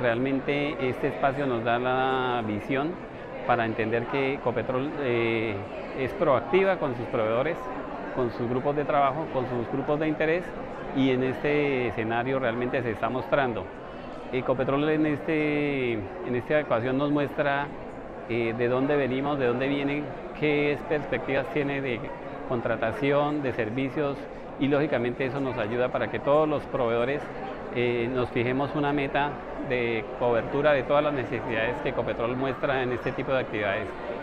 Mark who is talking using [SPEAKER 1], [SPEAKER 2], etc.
[SPEAKER 1] realmente este espacio nos da la visión para entender que Ecopetrol es proactiva con sus proveedores, con sus grupos de trabajo, con sus grupos de interés, y en este escenario realmente se está mostrando. Ecopetrol en esta ecuación nos muestra de dónde venimos, de dónde vienen, qué perspectivas tiene de contratación, de servicios, y lógicamente eso nos ayuda para que todos los proveedores nos fijemos una meta de cobertura de todas las necesidades que Ecopetrol muestra en este tipo de actividades.